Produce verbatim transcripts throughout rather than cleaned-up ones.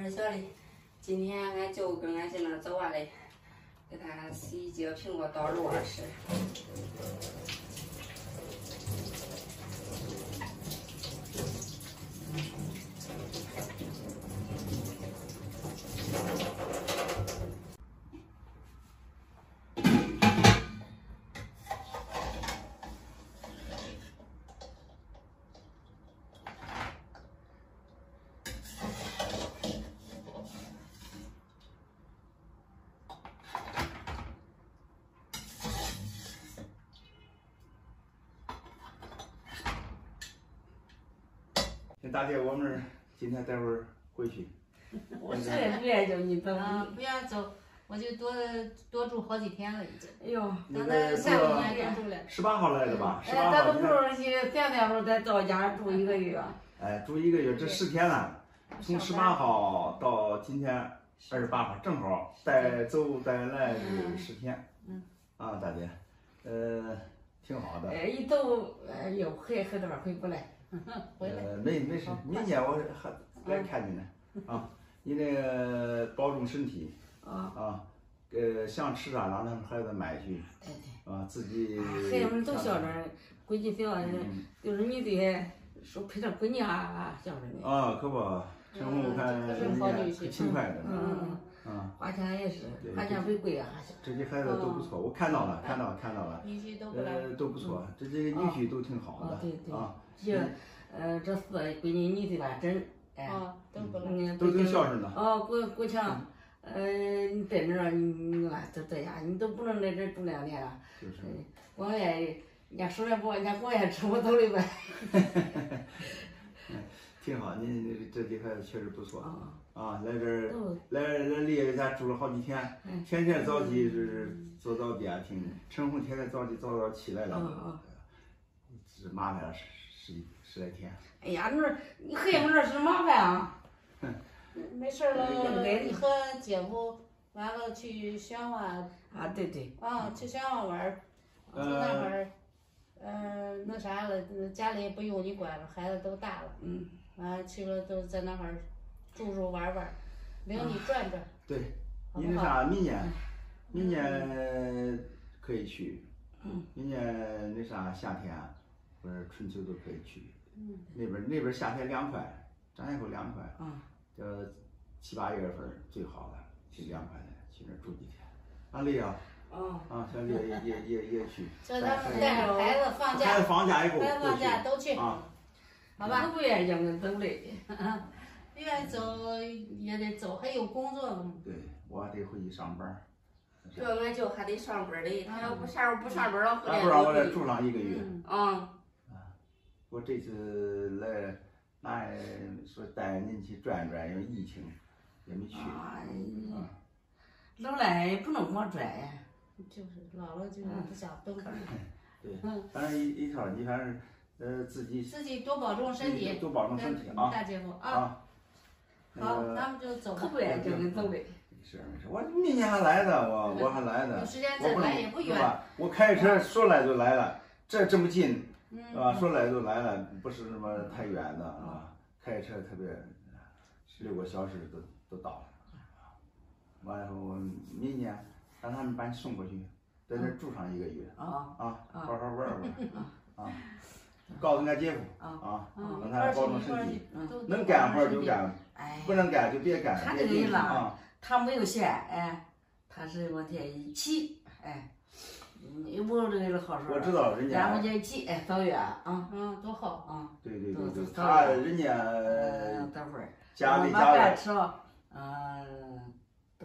是小丽，今天俺舅跟俺媳妇走完嘞，给他洗几个苹果捣肉儿吃。 大姐，我们今天待会儿回去。 我实在不愿意叫你走。 啊，不要走，我就多多住好几天了已经。 哎呦， 等到下个月就住了。 十八号来的吧？十哎， 八号。 咱们不如去咱那时候再到家住一个月。 哎，住一个月，这十天了，从十八号到今天二十八号，正好带走带来是十天。 嗯。 啊，大姐，呃，挺好的。 哎，一走，哎呦，还还哪回不来？ 回来。 呃，没没事，明天我还来看你呢。啊，你那个保重身体。 啊。 啊，呃，想吃啥让他们孩子买去。 对对。 啊，自己。 孩子们都孝顺，闺女小，就是你得说陪着闺女啊孝顺的。 啊，可不，陈红看人家可勤快的。 嗯嗯。花钱也是，花钱不贵啊。 这些孩子都不错，我看到了，看到看到了。 女婿都不呃，都不错，这这个女婿都挺好的。 对对。 啊。 这，呃，这四个闺女女婿吧，真。哎， 都不赖， 都挺孝顺的。 哦，国国强，呃，你在那儿，你啊，在在家，你都不能在这住两年了。 就是。 光愿意，人家说来不，人家光愿吃我走的呗。 挺好，你这些孩子确实不错。啊，来这儿，来来李爷家住了好几天，天天早起就是做早点听，陈红天天早起早早起来了，是麻烦了十十十来天。 哎呀，那你孩子们这是麻烦啊。 没事了，你和姐夫完了去宣湾。 啊，对对。 啊，去宣湾玩，从那会儿，嗯，那啥了，家里也不用你管了，孩子都大了。 嗯。 完去了都在那会儿住住玩玩，领你转转。 对，你那啥，明年，明年可以去。嗯。明年那啥夏天，或者春秋都可以去。嗯。那边那边夏天凉快，张家口凉快。嗯。这七八月份最好了，挺凉快的，去那住几天。啊，丽啊。哦。啊，小丽也也也也去。 叫他们带着孩子放假。 孩子放假以后。 孩子放假都去。 啊。 好吧。 我不愿意让人走嘞。 愿意走也得走，还有工作呢。 对，我还得回去上班。 这俺舅还得上班嘞，他要不啥时候不上班了，回来。 不让我来住上一个月。 嗯。 啊，我这次来，那说带您去转转，因为疫情，也没去。 哎呀，老了也不能光转呀。 就是老了就不想动弹。 对，反正一一条，你反正。呃，自己自己多保重身体， 多保重身体啊！ 大姐夫啊，好，咱们就走吧。 可不愿意叫你走嘞。 是是，我明年还来呢，我我还来呢。 有时间再来也不远。 我开车说来就来了，这这么近，是吧？说来就来了，不是什么太远的啊。开车特别，十六个小时都都到了。完了后，明年让他们把你送过去，在那住上一个月啊啊，好好玩玩啊。告诉俺姐夫啊，让他保重身体，能干活就干，不能干就别干。 他这个人啦，他没有闲，哎，他是往天一起，哎，我这个好说。 我知道人家。 咱们家一起，哎，扫月啊， 嗯，多好啊。 对对对对，他人家。 等会儿。 家里家外。 吃了，嗯，都，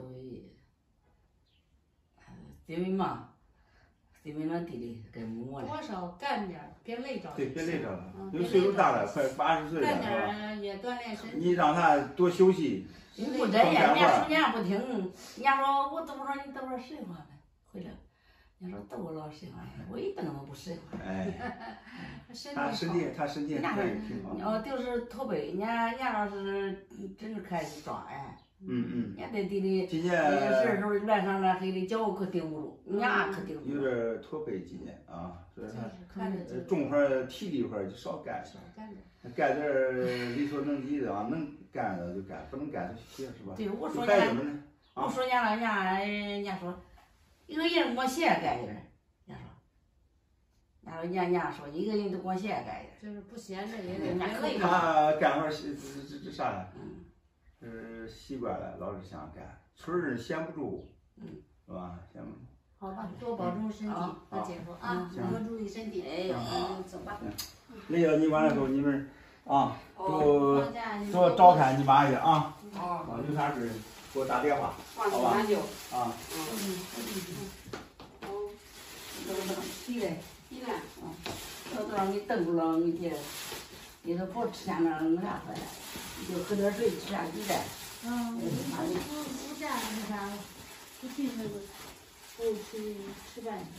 因为嘛。因为那地里跟我多少干点，别累着。 对，别累着了，因为岁数大了，快八十岁了， 干点也锻炼身体。 你让他多休息。 你不这样，人家说人家不听，人家说我都说你等会儿睡会儿呗，回来，人家说等我老睡会儿，我一等都不睡会儿。 哎，他身体他身体还挺好。 哦，就是驼背，人家人家要是真是开始装哎， 嗯嗯。 人家在地里， 今有事年时候乱上乱黑的，脚可顶不住，牙可顶不有住。 点驼背，今年啊，所以就是他看着就呃种块儿体力活儿就少干， 少干点。 干点儿力所能及的啊，能干的就干，不能干就歇是吧？ 对，我说孩子人们呢？ 我说人家人家人家说，一个人给我鞋干一点，人家说，人家说人家人家说一个人都给我鞋干一点。 就是不闲着也得人家可以嘛。 他干活儿习这这这啥呀？ 嗯。 呃，习惯了，老是想干，村儿人闲不住， 嗯， 是吧？闲不住。 好吧，多保重身体，大姐夫啊，多注意身体。 哎呦， 嗯，走吧。 那个你完了之后，你们啊，都放假你多照看你妈去啊。 哦， 啊，有啥事给我打电话， 放好吧？ 马酒。 啊。 嗯。哦， 等等，提来， 你呢？ 嗯，到这儿你炖不了，你这里头不吃下面弄啥回来，你就喝点水，吃下鸡蛋。 嗯，我我我家那啥，不去那个，不去吃饭去。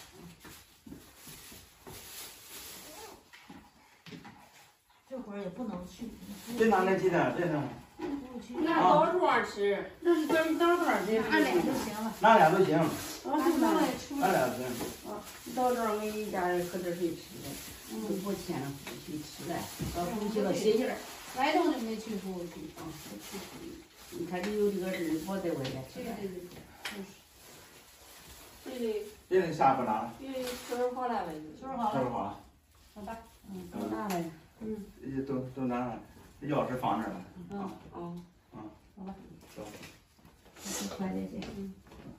这会儿也不能去。 别拿那鸡蛋，别拿。 不去。 拿刀装吃。 那是咱到这儿拿俩就行了。 拿俩都行。 我就拿来吃。 拿俩都行。 啊，到这儿给一家人喝点水吃的，嗯，不欠了夫妻吃的，到夫妻了歇歇儿。 来头就没去服务区啊，不去服务区。 你看你有这个人，我在外面吃对饭。 对对对，就是。 对对。 别那啥不拿了。 因为收拾好了呗。 收拾好了。 收拾好了。 好吧。 嗯，都拿来。 嗯。 都都拿了，钥匙放这儿了。 嗯嗯。 啊。 好吧。 走。 快点去。 嗯。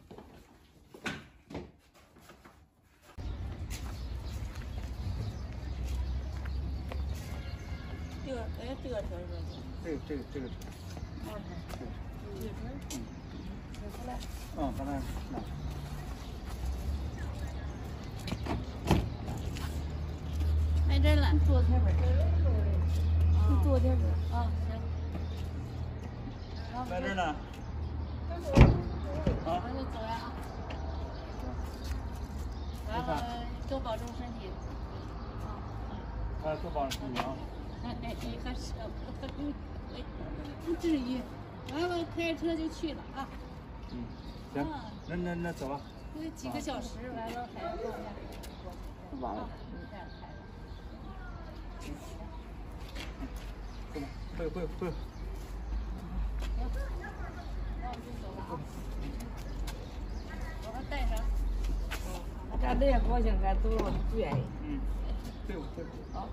这个哎，这个车是。 这个这个这个车。 二台。这个车。嗯。取出来。 嗯，把它拿。 挨着了，坐前边儿。你坐前边儿啊，行。 在这儿呢。 啊，那就走呀。完了，多保重身体。 啊，多保重身体啊。 哎哎，还舍不得，不至于。完了，开车就去了啊。 嗯，行，那那那走吧。 那几个小时，完了还要放假。 晚了。会会会。 那我们就走了啊。我还带上。 俺这也高兴，俺走了不愿意。 嗯，对对。好。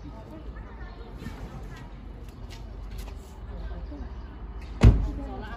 走了啊。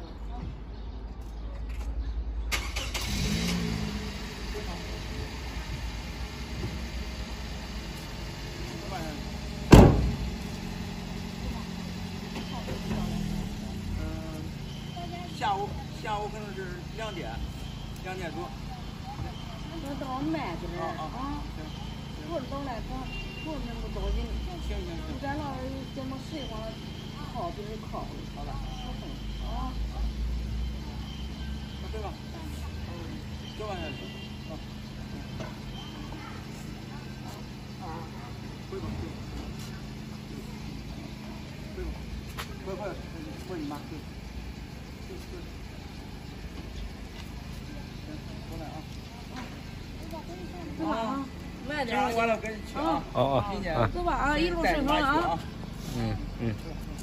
下午下午可能是两点，两点多。 那到慢点儿啊，不是到来咱不那么着急。 行行行。 咱那怎么睡会儿，靠就是靠不好了。啊。 那对吧？走吧，那就。啊。回吧，回吧。回吧，回回你妈回。 啊，慢点儿。 完了跟你去啊。 哦哦。 走吧啊，一路顺风啊。 嗯嗯。